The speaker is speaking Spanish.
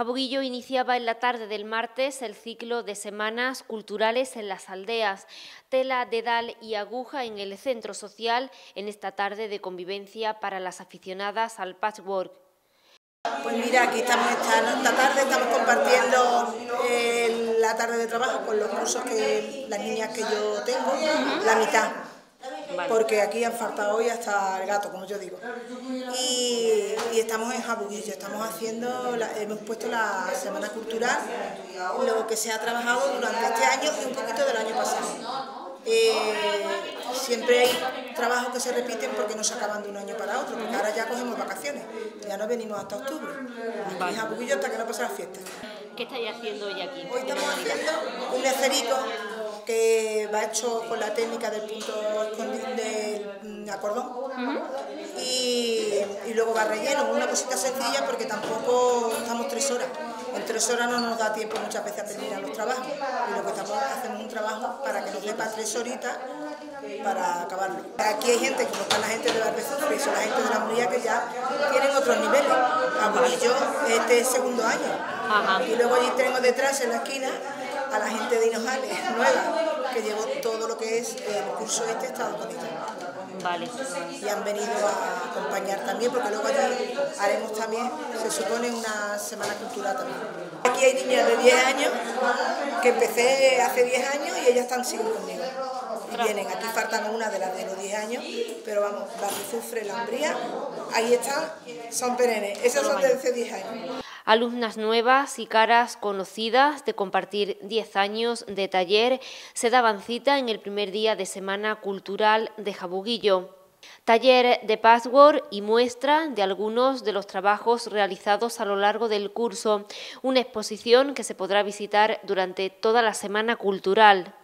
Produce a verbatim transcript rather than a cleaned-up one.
Jabuguillo iniciaba en la tarde del martes el ciclo de semanas culturales en las aldeas, tela, dedal y aguja en el centro social en esta tarde de convivencia para las aficionadas al patchwork. Pues mira, aquí estamos esta, esta tarde, estamos compartiendo eh, la tarde de trabajo con los cursos que las niñas que yo tengo, la mitad. Vale. Porque aquí han faltado hoy hasta el gato, como yo digo. Y, y estamos en Jabuguillo, estamos haciendo, la, hemos puesto la semana cultural, lo que se ha trabajado durante este año y un poquito del año pasado. Eh, siempre hay trabajos que se repiten porque no se acaban de un año para otro, porque ahora ya cogemos vacaciones, ya no venimos hasta octubre, aquí en Jabuguillo hasta que no pase la fiesta. ¿Qué estáis haciendo hoy aquí? Hoy estamos haciendo un lecerico que va hecho con la técnica del punto del acordón. Uh-huh. y, y luego va relleno, una cosita sencilla porque tampoco estamos tres horas. En tres horas no nos da tiempo muchas veces a terminar los trabajos y lo que estamos haciendo es un trabajo para que nos dé para tres horitas para acabarlo. Aquí hay gente, como está la gente de Barbezufre, son la gente de la Umbría que ya tienen otros niveles. Jabuguillo, este es segundo año. Ajá. Y luego allí tenemos detrás en la esquina a la gente de Hinojales, nueva, que llevó todo lo que es el curso este Estado Bonito. Vale. Y han venido a acompañar también, porque luego allí haremos también, se supone, una semana cultural también. Aquí hay niñas de diez años, que empecé hace diez años y ellas están siguen conmigo. Y vienen, aquí faltan una de las de los diez años, pero vamos, Barbezufre, la Umbría, ahí están, son perennes, esas son de hace diez años. Alumnas nuevas y caras conocidas de compartir diez años de taller se daban cita en el primer día de Semana Cultural de Jabuguillo. Taller de patchwork y muestra de algunos de los trabajos realizados a lo largo del curso, una exposición que se podrá visitar durante toda la Semana Cultural.